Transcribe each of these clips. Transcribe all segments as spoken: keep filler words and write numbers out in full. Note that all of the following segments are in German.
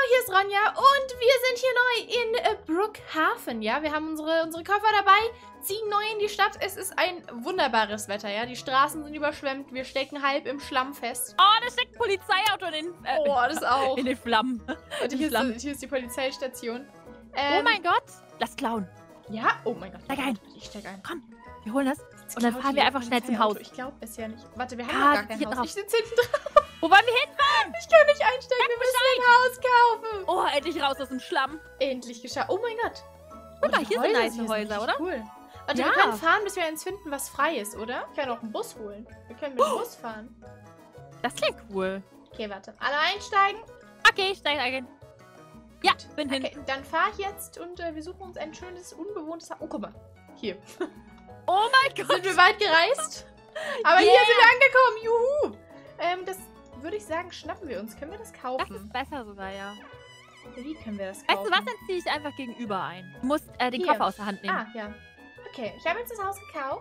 hier ist Ronja und wir sind hier neu in äh, Brookhaven, ja. Wir haben unsere, unsere Koffer dabei, ziehen neu in die Stadt. Es ist ein wunderbares Wetter, ja. Die Straßen sind überschwemmt, wir stecken halb im Schlamm fest. Oh, da steckt ein Polizeiauto in den, äh, Oh, das auch. in den Flammen. Und hier, Flammen. ist, hier ist die Polizeistation. Ähm, oh mein Gott, lass klauen. Ja, oh mein Gott. Steig ein. Ich steig ein. Komm, wir holen das. Jetzt Und dann klaut fahren die wir einfach schnell zum Haus. Ich glaube es ja nicht. Warte, wir haben Ah, noch gar kein hier Haus. drauf. Ich sitze hinten drauf. Wo wollen wir hinfahren? Ich kann nicht einsteigen, wir müssen ein Haus kaufen. Oh, endlich raus aus dem Schlamm. Endlich geschafft. Oh mein Gott. Guck mal, die hier sind Häuser nice hier Häuser, richtig oder? Cool. Warte, Ja. wir können fahren, bis wir eins finden, was frei ist, oder? Ich kann auch einen Bus holen. Wir können mit dem Bus fahren. Das klingt cool. Okay, warte. Alle einsteigen. Okay, ich steig ein. Ja, bin hin. Okay, dann fahr ich jetzt und äh, wir suchen uns ein schönes, unbewohntes Haus. Oh, guck mal. Hier. Oh mein Gott. Sind wir weit gereist? Aber Yeah. hier sind wir angekommen. Juhu. Ähm, das würde ich sagen, schnappen wir uns. Können wir das Das kaufen? ist besser sogar, ja. Wie können wir das Weißt kaufen? du was, dann ziehe ich einfach gegenüber ein. Du musst äh, den Hier. Koffer aus der Hand nehmen. Ah, ja. Okay, ich habe jetzt das Haus gekauft.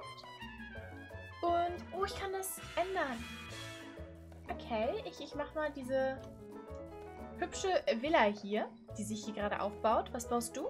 Und, oh, ich kann das ändern. Okay, ich, ich mache mal diese hübsche Villa hier, die sich hier gerade aufbaut. Was baust du?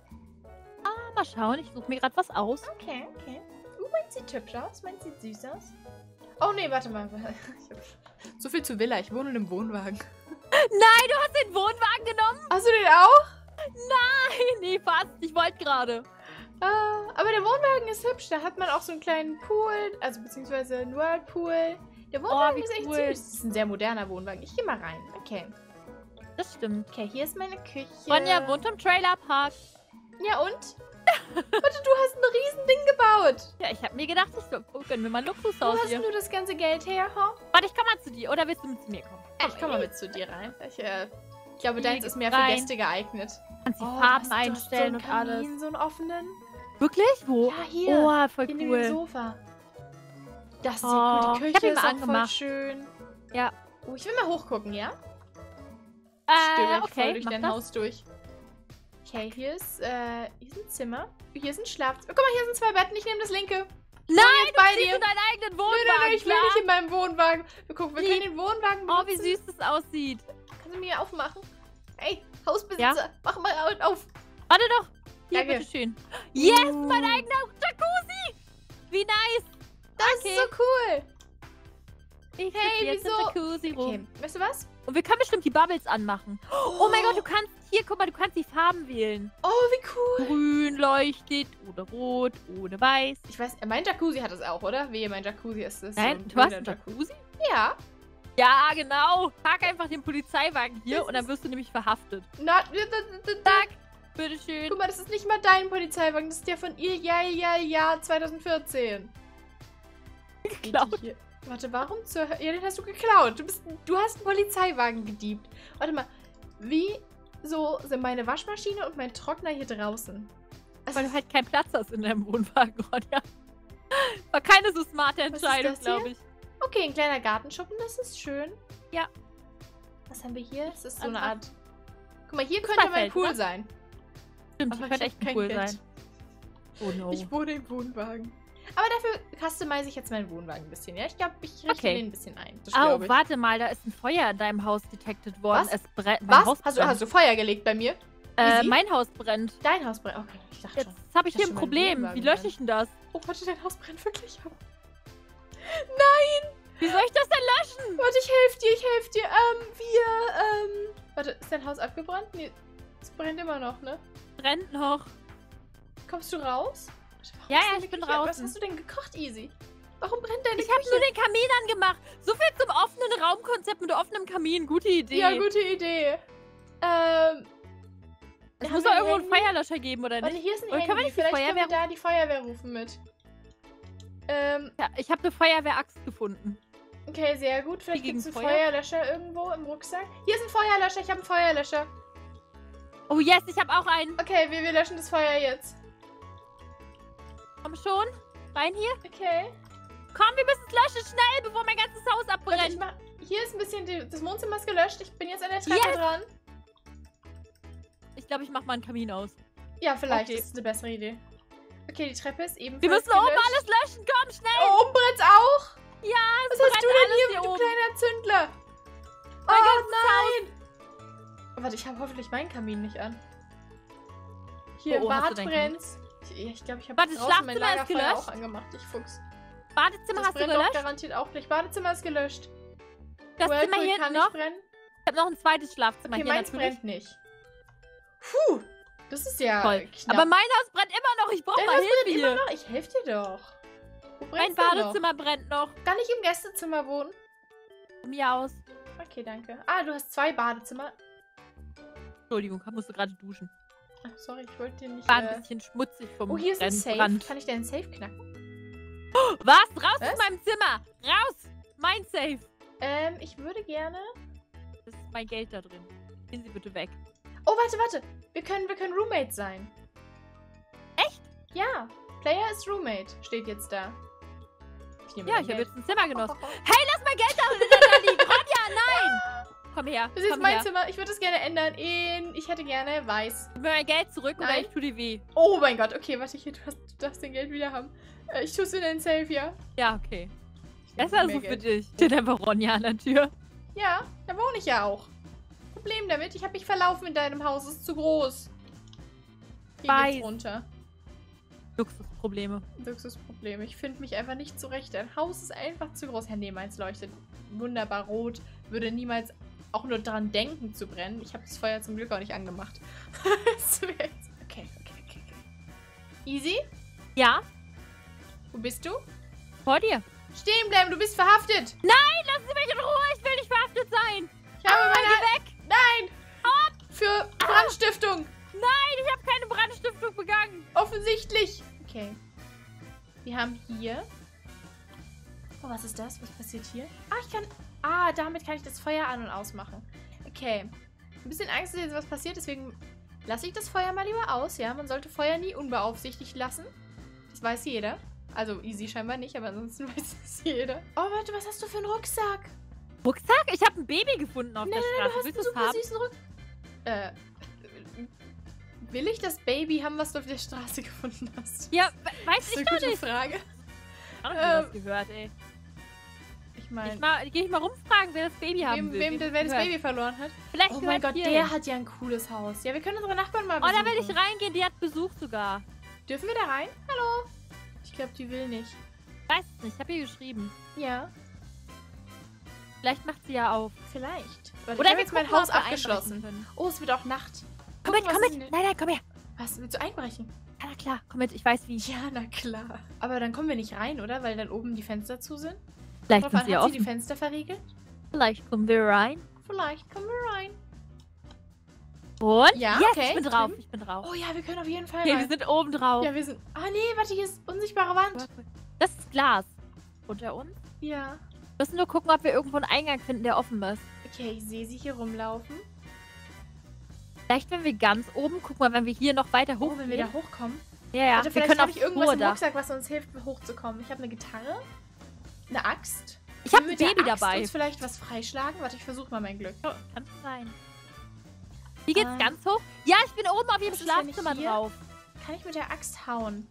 Ah, mal schauen, ich suche mir gerade was aus. Okay, okay. Uh, meins sieht hübsch aus, meins sieht süß aus. Oh, nee, warte mal. Ich hab so viel zu Villa, ich wohne in einem Wohnwagen. Nein, du hast den Wohnwagen genommen? Hast du den auch? Nein, nee, fast. Ich wollte gerade. Ah, aber der Wohnwagen ist hübsch. Da hat man auch so einen kleinen Pool, also beziehungsweise einen Whirlpool. Der Wohnwagen wie ist echt cool. süß. Das ist ein sehr moderner Wohnwagen. Ich gehe mal rein. Okay. Das stimmt. Okay, hier ist meine Küche. Ronja wohnt im Trailerpark. Ja, und? Warte, du hast ein Riesending gebaut. Ja, ich habe mir gedacht, ich so, oh, gönnen wir mal ein Wo Luxushaus hast hier. du das ganze Geld her, ha? Warte, ich komm mal zu dir. Oder willst du mit zu mir kommen? Ich komme mal mit zu dir rein. Ich, äh, ich glaube, Hier deins ist mehr rein. für Gäste geeignet. Kannst die Oh, Farben du hast- du hast einstellen so und einen alles. Kamin, so einen offenen. Wirklich? Wo? Ja, hier. Oh, voll Hier neben dem cool. Sofa. Das ist Oh, ja cool. Die ich hab Küche ihn ist mal auch voll angemacht. schön. Ja. Oh, ich will mal hochgucken, ja? Äh, Stöber ich voll okay, durch mach dein das. Haus durch. Okay, hier ist, äh, hier ist ein Zimmer. Hier ist ein Schlafzimmer. Oh, guck mal, hier sind zwei Betten. Ich nehme das linke. Ich Nein, wohne jetzt bei Siehst dir. du deinen eigenen Nö, Wohnwagen, nö, nö, ich will klar? nicht in meinem Wohnwagen. Wir gucken, wir Wie? können den Wohnwagen Oh, benutzen. wie süß das aussieht. Kannst du mir aufmachen? Hey, Hausbesitzer, mach mal auf. Warte doch. Hier, Danke. bitteschön. Yes, Uh. mein eigener Jacuzzi. Wie nice. Das Okay. ist so cool. Ich Hey, sitze jetzt wieso? im Jacuzzi rum. Okay, weißt du was? Und wir können bestimmt die Bubbles anmachen. Oh mein Gott, du kannst, hier, guck mal, du kannst die Farben wählen. Oh, wie cool. Grün leuchtet, oder rot, oder weiß. Ich weiß, mein Jacuzzi hat es auch, oder? Wehe, mein Jacuzzi ist es. Nein, so ein du hast grüner einen Jacuzzi? Ja. Ja, genau. Park einfach den Polizeiwagen hier Das und dann ist- wirst du nämlich verhaftet. Na, Zack, bitteschön. guck mal, das ist nicht mal dein Polizeiwagen. Das ist der von ihr, ja, ja, ja, zwanzig vierzehn. Geklaut. Hier. Warte, warum zur Hö- Ja, den hast du geklaut. Du, bist, du hast einen Polizeiwagen gediebt. Warte mal, wieso sind meine Waschmaschine und mein Trockner hier draußen? Weil du halt keinen Platz hast in deinem Wohnwagen, Ronja. War keine so smarte ist Entscheidung, das hier? glaube ich. Okay, ein kleiner Gartenschuppen, das ist schön. Ja. Was haben wir hier? Das ist so eine Einfach- Art... Guck mal, hier könnte mein Fußballfeld, Pool oder? sein. Stimmt, Aber das könnte ich echt hab ein kein Pool Geld. sein. Oh no. Ich wohne im Wohnwagen. Aber dafür customize ich jetzt meinen Wohnwagen ein bisschen, ja? Ich glaube, ich richte Okay. den ein bisschen ein. Das Au, glaub ich. warte mal, da ist ein Feuer in deinem Haus detected worden. Was? Es brennt. Was? Hast du, hast du Feuer gelegt bei mir? äh, Easy? mein Haus brennt. Dein Haus brennt. Okay, ich dachte Jetzt schon. habe ich Ich hier dachte ein schon, mein Problem. Wohnwagen Wie lösche brennt. ich denn das? Oh, warte, dein Haus brennt wirklich. Wie soll ich das denn löschen? Warte, ich helfe dir, ich helfe dir. Ähm, wir, ähm... Warte, ist dein Haus abgebrannt? Nee, es brennt immer noch, ne? Brennt noch. Kommst du raus? Warte, warum Ja, ist ja, deine ich bin Küche- Was draußen. hast du denn gekocht, Easy? Warum brennt deine Ich habe Küche? nur den Kamin angemacht. So viel zum offenen Raumkonzept mit offenem Kamin. Gute Idee. Ja, gute Idee. Ähm... Es haben muss wir doch ein irgendwo einen Handy? Feuerlöscher geben, oder Warte, nicht? hier ist ein Oder Handy. können wir nicht die Vielleicht können wir Feuerwehr da die Feuerwehr rufen mit. Ähm, Ja, ich habe eine Feuerwehraxt gefunden. okay, sehr gut. Vielleicht gegen gibt es einen Feuer? Feuerlöscher irgendwo im Rucksack. Hier ist ein Feuerlöscher. Ich habe einen Feuerlöscher. Oh yes, ich habe auch einen. Okay, wir, wir löschen das Feuer jetzt. Komm schon. Rein hier. Okay. Komm, wir müssen es löschen. Schnell, bevor mein ganzes Haus Warte, ich abbrennt. mach, hier ist ein bisschen, die, das Wohnzimmer ist gelöscht. Ich bin jetzt an der Treppe Yes. dran. Ich glaube, ich mache mal einen Kamin aus. Ja, vielleicht Okay. ist es eine bessere Idee. Okay, die Treppe ist ebenfalls Wir müssen oben gelöscht. alles löschen. Komm, schnell. Oh, oben brennt's auch? Ja, es Was hast brennt du denn alles hier, hier du oben. kleiner Zündler? Mein Oh ganzes nein! Warte, ich habe hoffentlich meinen Kamin nicht an. Hier Oh, im oh, hast Bad du deinen brennt's. Ich ich glaube, ich habe Warte, draußen mein Schlafzimmer ist Lagerfeuer gelöscht? auch angemacht. Ich Fuchs. Badezimmer Das hast du brennt doch gelöscht? garantiert auch gleich. Badezimmer ist gelöscht. Das Zimmer Whirlpool hier kann hinten noch. nicht brennen. Ich habe noch ein zweites Schlafzimmer Okay, hier meins natürlich. brennt nicht. Puh, das ist ja Toll. knapp. Aber mein Haus brennt immer noch. Ich brauche Dein mal Haus Hilfe brennt hier. immer noch. Ich helfe dir doch. Wo Mein brennt's denn noch? Badezimmer brennt noch. Kann ich im Gästezimmer wohnen? Von mir aus. Okay, danke. Ah, du hast zwei Badezimmer. Entschuldigung, musst du gerade duschen. Ach, sorry, ich wollte dir nicht... War ein Äh... bisschen schmutzig vom Oh, hier ist ein Safe. Brand. Kann ich deinen Safe knacken? Was? Raus Was? aus meinem Zimmer! Raus! Mein Safe! Ähm, ich würde gerne... Das ist mein Geld da drin. Gehen Sie bitte weg. Oh, warte, warte. Wir können, wir können Roommates sein. Echt? Ja. Player ist Roommate. Steht jetzt da. Ich nehme Ja, dein ich habe Geld. jetzt ein Zimmer genossen. Oh, oh, oh. Hey, lass mein Geld da, da liegen! Ronja, nein! Komm her. Das ist jetzt komm mein her. Zimmer. Ich würde es gerne ändern in... Ich hätte gerne weiß. Gib mir mein Geld zurück oder Nein. ich tu dir weh. Oh mein Gott. Okay, warte. Hier, du, hast, du darfst dein Geld wieder haben. Äh, Ich tue es in den Safe, ja? Ja, okay. Ich nehme Besser mehr so für Geld. dich. Steht einfach Ronja an der Tür. Ja, da wohne ich ja auch. Problem damit, ich habe mich verlaufen in deinem Haus. Es ist zu groß. Hier Weiß. geht's runter. Luxusprobleme. Luxusproblem. Ich finde mich einfach nicht zurecht. Dein Haus ist einfach zu groß. Herr nee, meins leuchtet wunderbar rot. Würde niemals auch nur daran denken zu brennen. Ich habe das Feuer zum Glück auch nicht angemacht. Das wär jetzt- okay, okay, okay, okay. Easy? Ja, Wo bist du? vor dir. Stehen bleiben, du bist verhaftet. Nein, lassen Sie mich in Ruhe. Ich will nicht verhaftet sein. Ich habe Ah, meine... geh weg. Nein! Für Brandstiftung. Nein, ich habe keine Brandstiftung begangen. Offensichtlich. Okay. Wir haben hier... Oh, was ist das? Was passiert hier? Ah, ich kann... Ah, damit kann ich das Feuer an- und ausmachen. Okay. Ein bisschen Angst, dass jetzt was passiert, deswegen lasse ich das Feuer mal lieber aus, ja? Man sollte Feuer nie unbeaufsichtigt lassen. Das weiß jeder. Also, easy scheinbar nicht, aber ansonsten weiß es jeder. Oh, warte, was hast du für einen Rucksack? Rucksack? Ich habe ein Baby gefunden auf Nein, der nein, Straße. du hast Willst einen du es super haben? süßen Rucksack. Äh, will ich das Baby haben, was du auf der Straße gefunden hast? Ja, we- Das weiß ist ich eine doch gute nicht. Frage. Ich habe Ähm, das gehört, ey. Ich Ich meine, mal, geh ich mal rumfragen, wer das Baby haben wem, will. wem, Wem wer das gehört. Baby verloren hat. Vielleicht Oh gehört mein Gott, hier der hin. hat ja ein cooles Haus. Ja, wir können unsere Nachbarn mal Oh, besuchen. da will ich reingehen. Die hat Besuch sogar. Dürfen wir da rein? Hallo? Ich glaube, die will nicht. Ich weiß es nicht. Ich habe ihr geschrieben. Ja, Vielleicht macht sie ja auf. vielleicht. Warte, Oder ich habe wir jetzt mein gucken mal, Haus ob wir abgeschlossen. einbrechen können. Oh, es wird auch Nacht. Komm Guck, mit, was komm ist mit. denn- Nein, nein, komm her. Was, willst du einbrechen? Ja, na klar. Komm mit, ich weiß wie. Ja, na klar. Aber dann kommen wir nicht rein, oder? Weil dann oben die Fenster zu sind. Vielleicht Drauf sind an, sie ja hat sie die offen. Fenster verriegelt? Vielleicht kommen wir rein. Vielleicht kommen wir rein. Und? Ja, yes, okay. ich bin drauf. Drüben? Ich bin drauf. Oh ja, wir können auf jeden Fall Okay, wir rein. sind oben drauf. Ja, wir sind... Ah, nee, warte, hier ist unsichtbare Wand. Das ist Glas. Unter uns. Ja. Wir müssen nur gucken, ob wir irgendwo einen Eingang finden, der offen ist. Okay, ich sehe sie hier rumlaufen. Vielleicht, wenn wir ganz oben, guck mal, wenn wir hier noch weiter Oh, hochgehen. wenn wir da hochkommen. ja, ja. Warte, wir vielleicht können habe auch ich irgendwas vor im da. Rucksack, was uns hilft, hochzukommen. Ich habe eine Gitarre, eine Axt. Ich habe Können ein wir mit Baby der Axt dabei. uns vielleicht was freischlagen? Warte, ich versuche mal mein Glück. Kann sein. Wie geht's Ah. ganz hoch? Ja, ich bin oben auf ihrem Was ist, wenn ich Schlafzimmer hier- drauf. Kann ich mit der Axt hauen?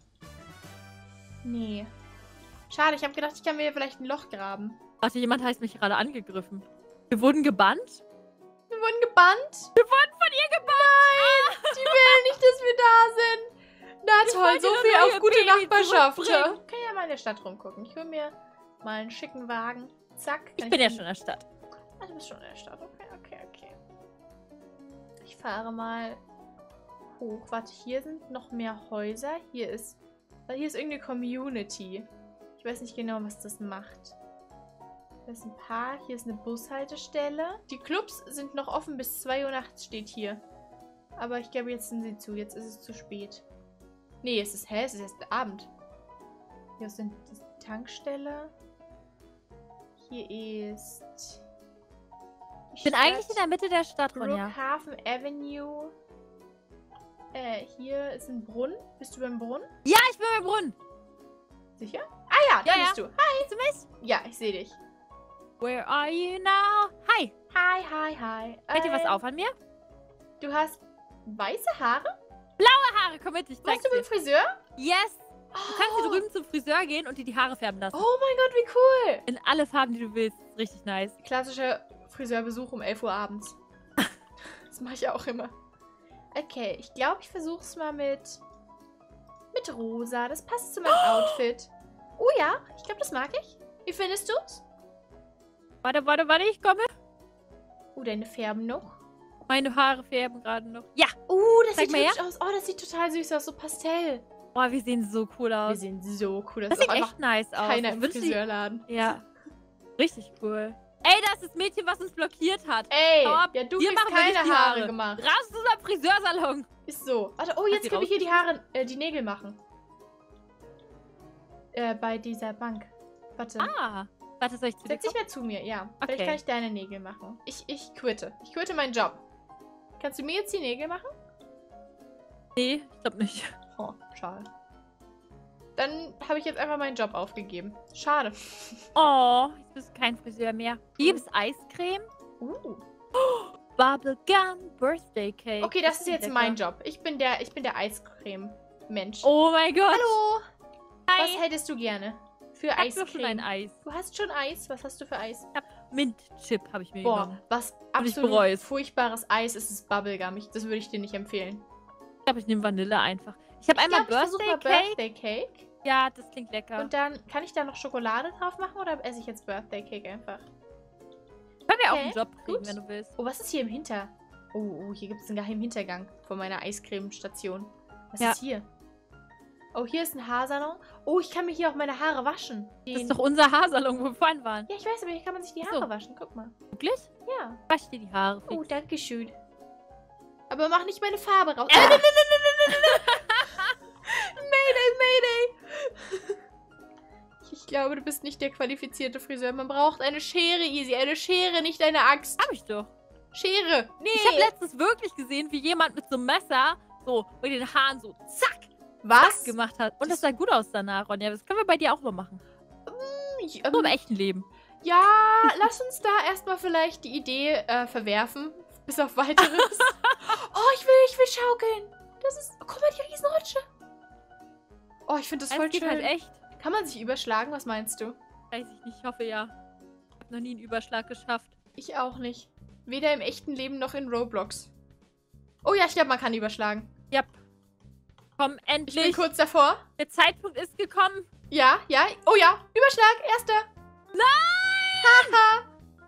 Nee. Schade, ich habe gedacht, ich kann mir hier vielleicht ein Loch graben. Warte, jemand hat mich gerade angegriffen. Wir wurden gebannt? Wir wurden gebannt. Wir wurden von ihr gebannt! Die will nicht, dass wir da sind. Na Ich toll, wollte so nur viel ihr auf gute Baby Nachbarschaft. Ich zurückbringen. kann ja mal in der Stadt rumgucken. Ich hole mir mal einen schicken Wagen. Zack. Ich kann bin ja den- schon in der Stadt. Ah, du bist schon in der Stadt. Okay, okay, okay. Ich fahre mal hoch. Warte, hier sind noch mehr Häuser. Hier ist... Hier ist irgendeine Community. Ich weiß nicht genau, was das macht. Da ist ein Park. Hier ist eine Bushaltestelle. Die Clubs sind noch offen bis zwei Uhr nachts, steht hier. Aber ich glaube, jetzt sind sie zu. Jetzt ist es zu spät. Nee, es ist hell. Es ist erst Abend. Hier ist die Tankstelle. Hier ist... die Ich bin Stadt. eigentlich in der Mitte der Stadt, Ronja. Brookhaven Avenue. Äh, hier ist ein Brunnen. Bist du beim Brunnen? Ja, ich bin beim Brunnen. Sicher? Ah ja, da Ja, bist du. Hi. Siehst du mich? Ja, ich sehe dich. Where are you now? Hi. Hi, hi, hi. Fällt dir was Ähm, auf an mir? Du hast weiße Haare? Haare, komm mit, ich zeig's Warst du dir. beim Friseur? Yes. Du kannst hier drüben zum Friseur gehen und dir die Haare färben lassen. Oh mein Gott, wie cool. In alle Farben, die du willst. Richtig nice. Klassischer Friseurbesuch um elf Uhr abends. Das mache ich auch immer. Okay, ich glaube, ich versuche es mal mit, mit rosa. Das passt zu meinem oh. Outfit. Oh ja, ich glaube, das mag ich. Wie findest du es? Warte, warte, warte, ich komme. Oh, deine färben noch. Meine Haare färben gerade noch. Ja. Oh, das Zeig sieht hübsch aus. Oh, das sieht total süß aus. So Pastell. Boah, wir sehen so cool aus. Wir sehen so cool aus. Das, das sieht echt nice aus. Keiner im Friseurladen. Ja. Richtig cool. Ey, das ist das Mädchen, was uns blockiert hat. Ey, ja, du hast keine Haare, Haare gemacht. Raus aus unserem Friseursalon. Ist so. Warte, oh, jetzt können wir hier die Haare, äh, die Nägel machen. Äh, bei dieser Bank. Warte. Ah. Warte, soll ich zu dir Setz dich mal zu mir, ja. Okay. Vielleicht kann ich deine Nägel machen. Ich, ich quitte. Ich quitte meinen Job. Kannst du mir jetzt die Nägel machen? Nee, ich glaube nicht. Oh, schade. Dann habe ich jetzt einfach meinen Job aufgegeben. Schade. Oh, jetzt bist du kein Friseur mehr. Hier gibt's Eiscreme. Uh. Oh, Bubblegum Birthday Cake. Okay, das, das ist jetzt lecker. Mein Job. Ich bin der, ich bin der Eiscreme-Mensch. Oh mein Gott. Hallo. Hi. Was hättest du gerne? Für ich Eiscreme. Schon ein Eis. Du hast schon Eis? Was hast du für Eis? Ich hab Mint-Chip habe ich mir Boah, genommen. was absolut furchtbares Eis ist, ist Bubblegum. Ich, das würde ich dir nicht empfehlen. Ich glaube, ich nehme Vanille einfach. Ich habe einmal glaub, Birthday, ich Cake. Birthday Cake. Ja, das klingt lecker. Und dann, kann ich da noch Schokolade drauf machen oder esse ich jetzt Birthday Cake einfach? Können wir okay, auch einen Job kriegen, gut. wenn du willst. Oh, was ist hier im Hinter? Oh, oh hier gibt es einen geheimen Hintergang von meiner Eiscremestation. Was ja. ist hier? Oh, hier ist ein Haarsalon. Oh, ich kann mir hier auch meine Haare waschen. Den... Das ist doch unser Haarsalon, wo wir vorhin waren. Ja, ich weiß, aber hier kann man sich die Haare so. waschen. Guck mal. Wirklich? Ja. Wasch dir die Haare. Fix. Oh, danke schön. Aber mach nicht meine Farbe raus. Äh. Ah, nein, nein, nein, nein, nein, nein. Mayday, Mayday. Ich glaube, du bist nicht der qualifizierte Friseur. Man braucht eine Schere, Easy. Eine Schere, nicht eine Axt. Hab ich doch. Schere. Nee. Ich habe letztens wirklich gesehen, wie jemand mit so einem Messer so mit den Haaren so zack. Was? Gemacht hat. Und das sah gut aus danach, Ronja. Das können wir bei dir auch mal machen. Mm, ähm, so im echten Leben. Ja, lass uns da erstmal vielleicht die Idee äh, verwerfen. Bis auf weiteres. Oh, ich will, ich will schaukeln. Das ist, oh, guck mal, die Riesenrutsche. Oh, ich finde das voll das geht schön. Halt echt. Kann man sich überschlagen? Was meinst du? Weiß ich nicht. Ich hoffe ja. Ich habe noch nie einen Überschlag geschafft. Ich auch nicht. Weder im echten Leben noch in Roblox. Oh ja, ich glaube, man kann überschlagen. Ja. Komm, endlich. Ich bin kurz davor. Der Zeitpunkt ist gekommen. Ja, ja. Oh ja, Überschlag. Erster. Nein! Haha.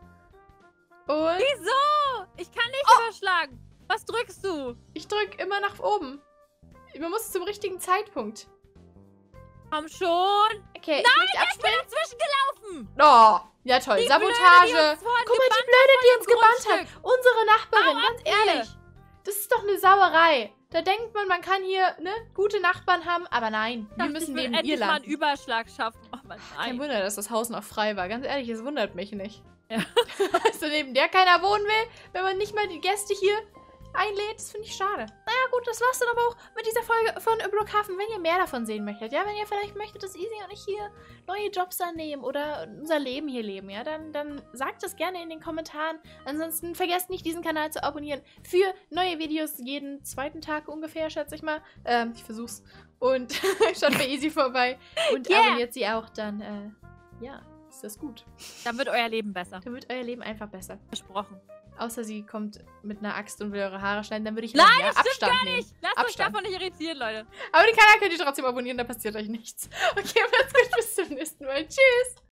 Und? Wieso? Ich kann nicht oh. überschlagen. Was drückst du? Ich drück immer nach oben. Man muss zum richtigen Zeitpunkt. Komm schon. Okay, Nein, ich bin dazwischen gelaufen. Oh, ja toll. Die Sabotage. Blöde, die Guck mal, die Blöde, die uns gebannt hat. Unsere Nachbarin, Au, ganz ehrlich. Das ist doch eine Sauerei. Da denkt man, man kann hier ne, gute Nachbarn haben, aber nein, wir müssen neben ihr mal einen landen. Überschlag schaffen. Oh, Mann, Kein Wunder, dass das Haus noch frei war. Ganz ehrlich, es wundert mich nicht. Ja. Dass da neben der keiner wohnen will, wenn man nicht mal die Gäste hier einlädt, das finde ich schade. Naja gut, das war's dann aber auch mit dieser Folge von Brookhaven. Wenn ihr mehr davon sehen möchtet, ja, wenn ihr vielleicht möchtet, dass Easy und ich hier neue Jobs annehmen oder unser Leben hier leben, ja, dann, dann sagt das gerne in den Kommentaren. Ansonsten vergesst nicht, diesen Kanal zu abonnieren für neue Videos jeden zweiten Tag ungefähr, schätze ich mal. Ähm, ich versuch's. Und schaut bei Easy vorbei und yeah. abonniert sie auch, dann, äh, ja, ist das gut. Dann wird euer Leben besser. Dann wird euer Leben einfach besser. Versprochen. Außer sie kommt mit einer Axt und will eure Haare schneiden, dann würde ich Nein, ja, das Abstand gar nehmen. nicht. Lasst Abstand. euch davon nicht irritieren, Leute. Aber den Kanal könnt ihr trotzdem abonnieren, da passiert euch nichts. Okay, macht's gut, bis zum nächsten Mal. Tschüss.